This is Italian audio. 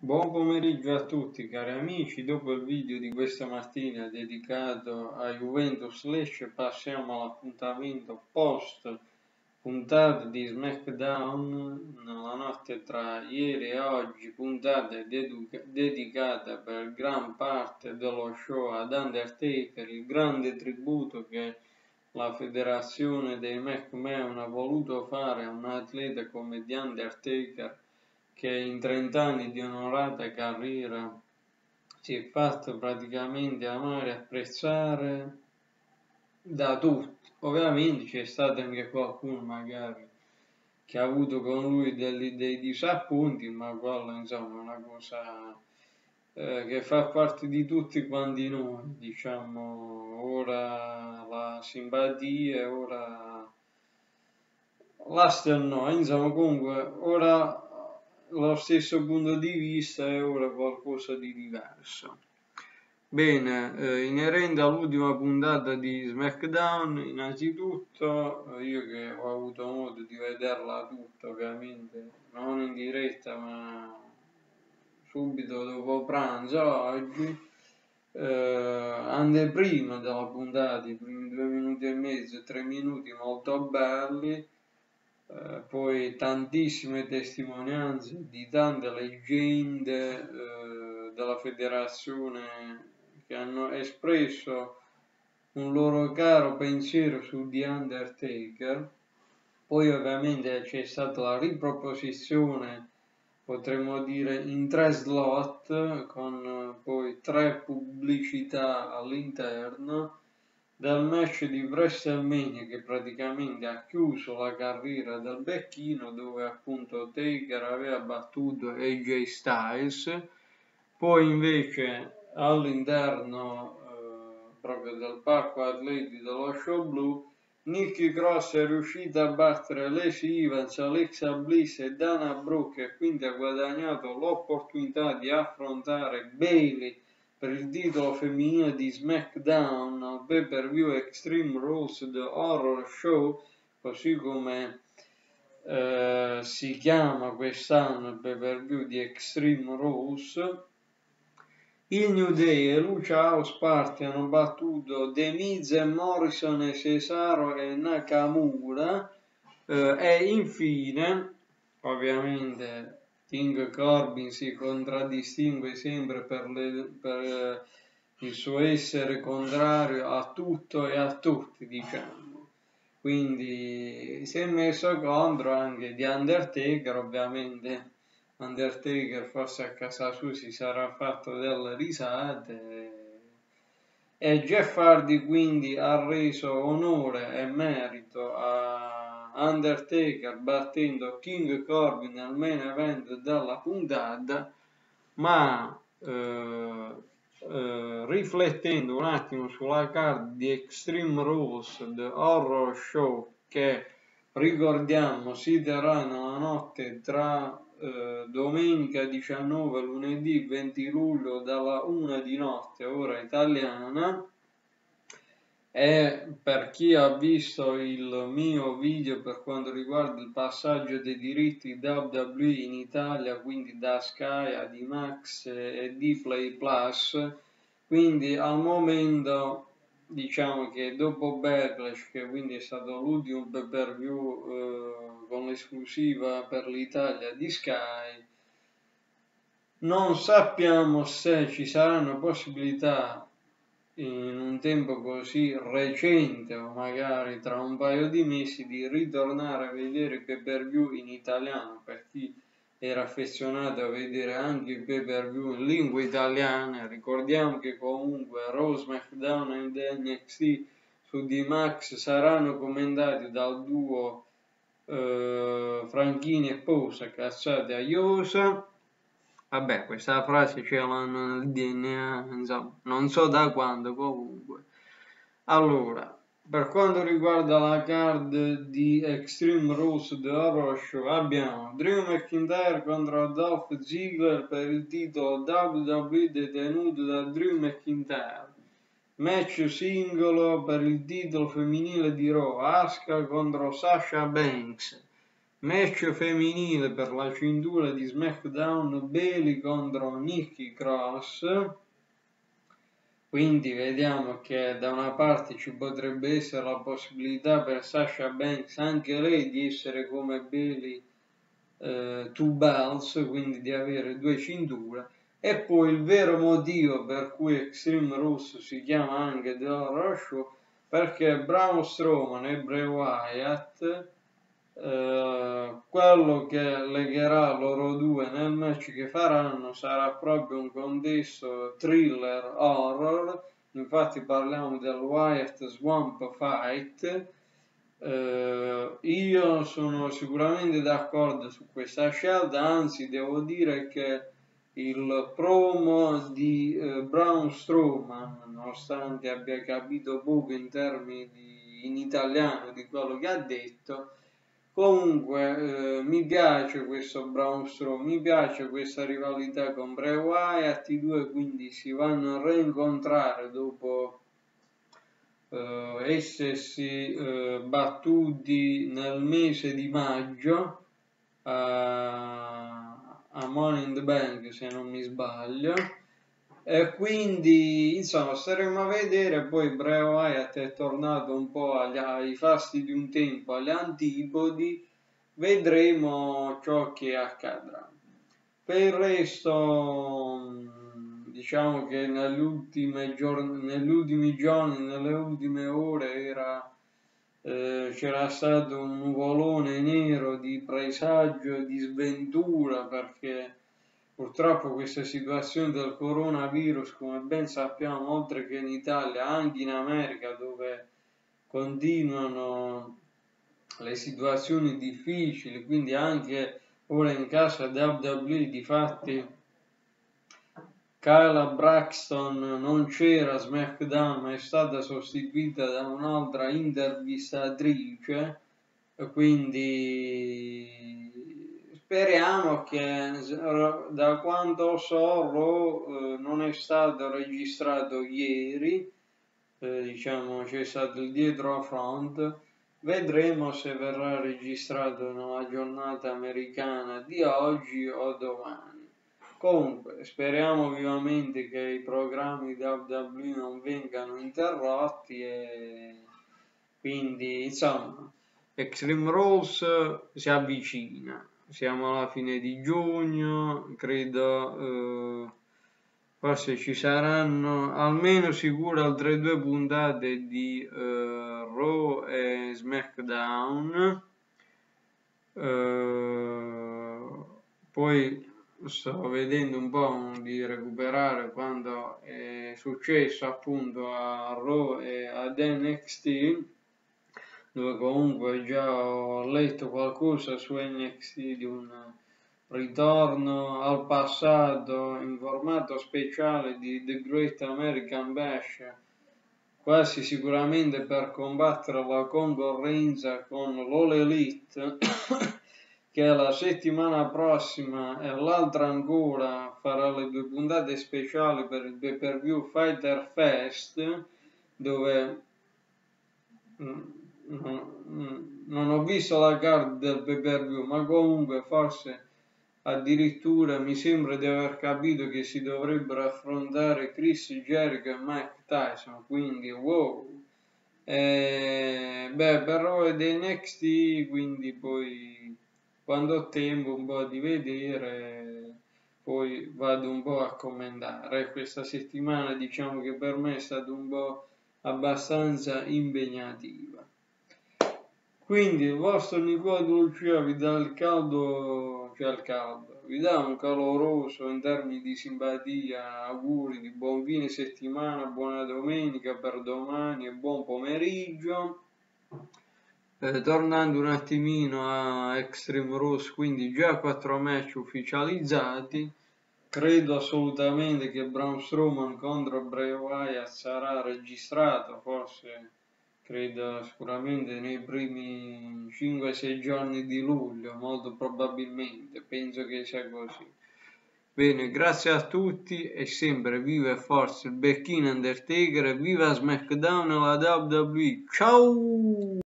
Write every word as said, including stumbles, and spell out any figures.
Buon pomeriggio a tutti cari amici, dopo il video di questa mattina dedicato a Juventus Lecce passiamo all'appuntamento post puntata di SmackDown nella notte tra ieri e oggi, puntata dedicata per gran parte dello show ad Undertaker, il grande tributo che la federazione dei McMahon ha voluto fare a un atleta come The Undertaker che in trenta anni di onorata carriera si è fatto praticamente amare e apprezzare da tutti. Ovviamente c'è stato anche qualcuno magari che ha avuto con lui dei, dei disappunti, ma quello insomma è una cosa eh, che fa parte di tutti quanti noi, diciamo, ora la simpatia, ora l'asta no, insomma comunque ora lo stesso punto di vista è ora qualcosa di diverso. Bene, eh, inerente all'ultima puntata di SmackDown, innanzitutto eh, io che ho avuto modo di vederla tutta, ovviamente non in diretta ma subito dopo pranzo oggi, eh, anteprima della puntata, i primi due minuti e mezzo, tre minuti molto belli, eh, poi tantissime testimonianze di tante leggende eh, della federazione che hanno espresso un loro caro pensiero su The Undertaker. Poi ovviamente c'è stata la riproposizione, potremmo dire in tre slot, con poi tre pubblicità all'interno del match di WrestleMania che praticamente ha chiuso la carriera del Becchino, dove appunto Taker aveva battuto A J Styles. Poi invece all'interno eh, proprio del parco atleti dello show blu, Nikki Cross è riuscita a battere Lacey Evans, Alexa Bliss e Dana Brooke e quindi ha guadagnato l'opportunità di affrontare Bayley per il titolo femminile di SmackDown al pay per view Extreme Rules The Horror Show, così come eh, si chiama quest'anno il pay per view di Extreme Rules. Il New Day e Lucha House Party hanno battuto The Miz e Morrison e Cesaro e Nakamura eh, e infine ovviamente King Corbin si contraddistingue sempre per, le, per eh, il suo essere contrario a tutto e a tutti, diciamo. Quindi si è messo contro anche The Undertaker, ovviamente Undertaker forse a casa sua si sarà fatto delle risate e Jeff Hardy quindi ha reso onore e merito a Undertaker battendo King Corbin nel main event della puntata, ma eh, eh, riflettendo un attimo sulla card di Extreme Rules The Horror Show, che ricordiamo si terrà nella notte tra eh, domenica diciannove e lunedì venti luglio dalla una di notte ora italiana, e per chi ha visto il mio video per quanto riguarda il passaggio dei diritti W W E in Italia, quindi da Sky a D-Max e D-Play Plus, quindi al momento diciamo che dopo Backlash, che quindi è stato l'ultimo pay per view eh, con l'esclusiva per l'Italia di Sky, non sappiamo se ci saranno possibilità in un tempo così recente o magari tra un paio di mesi di ritornare a vedere i pay per view in italiano, per chi era affezionato a vedere anche i pay per view in lingua italiana. Ricordiamo che comunque Raw, SmackDown e N X T su D-Max saranno commentati dal duo eh, Franchini e Posa, cazzate a Iosa. Vabbè, questa frase ce l'hanno nel D N A, insomma, non so da quando comunque. Allora, per quanto riguarda la card di Extreme Rules The Horror Show, abbiamo Drew McIntyre contro Dolph Ziggler per il titolo W W E detenuto da Drew McIntyre. Match singolo per il titolo femminile di Raw, Asuka contro Sasha Banks. Match femminile per la cintura di SmackDown, Bayley contro Nikki Cross. Quindi vediamo che da una parte ci potrebbe essere la possibilità per Sasha Banks, anche lei, di essere come Bayley eh, two belts, quindi di avere due cinture. E poi il vero motivo per cui Extreme Rules si chiama anche The Horror Show, perché Braun Strowman e Bray Wyatt, eh, quello che legherà loro due nel match che faranno sarà proprio un contesto thriller horror. Infatti parliamo del Wyatt Swamp Fight. Uh, io sono sicuramente d'accordo su questa scelta, anzi devo dire che il promo di uh, Braun Strowman, nonostante abbia capito poco in termini di, in italiano di quello che ha detto, comunque uh, mi piace questo Braun Strowman, mi piace questa rivalità con Bray Wyatt. I due quindi si vanno a reincontrare dopo Uh, essersi uh, battuti nel mese di maggio a, a Money in the Bank, se non mi sbaglio, e quindi insomma staremo a vedere. Poi Bray Wyatt è tornato un po' agli, ai fasti di un tempo, agli antipodi, vedremo ciò che accadrà. Per il resto diciamo che negli ultimi giorni, negli ultimi giorni, nelle ultime ore era, eh, c'era stato un nuvolone nero di presagio, di sventura, perché purtroppo questa situazione del coronavirus, come ben sappiamo, oltre che in Italia, anche in America, dove continuano le situazioni difficili, quindi anche ora in casa W W E, difatti Kayla Braxton non c'era a SmackDown, ma è stata sostituita da un'altra intervistatrice, quindi speriamo che, da quanto so, Raw eh, non è stato registrato ieri, eh, diciamo c'è stato il dietro front. Vedremo se verrà registrato nella giornata americana di oggi o domani. Comunque, speriamo vivamente che i programmi di W W E non vengano interrotti e quindi, insomma, Extreme Rules si avvicina. Siamo alla fine di giugno, credo, eh, forse ci saranno almeno sicuro altre due puntate di eh, Raw e SmackDown. Eh, poi sto vedendo un po' di recuperare quando è successo appunto a Raw e ad N X T, dove comunque già ho letto qualcosa su N X T di un ritorno al passato in formato speciale di The Great American Bash, quasi sicuramente per combattere la concorrenza con l'All Elite che la settimana prossima e l'altra ancora farà le due puntate speciali per il pay per view Fighter Fest, dove non, non ho visto la card del pay per view, ma comunque forse addirittura mi sembra di aver capito che si dovrebbero affrontare Chris Jericho e Mike Tyson, quindi wow. Eh, beh, però è dei N X T, quindi poi quando ho tempo un po' di vedere, poi vado un po' a commentare. Questa settimana diciamo che per me è stata un po' abbastanza impegnativa. Quindi il vostro nipote Lucia vi dà il caldo, cioè il caldo, vi dà un caloroso in termini di simpatia, auguri di buon fine settimana, buona domenica per domani e buon pomeriggio. Eh, tornando un attimino a Extreme Rules, quindi già quattro match ufficializzati, credo assolutamente che Braun Strowman contro Bray Wyatt sarà registrato, forse credo sicuramente nei primi cinque sei giorni di luglio, molto probabilmente, penso che sia così. Bene, grazie a tutti e sempre viva e forza il becchino Undertaker e viva SmackDown e la W W E. Ciao!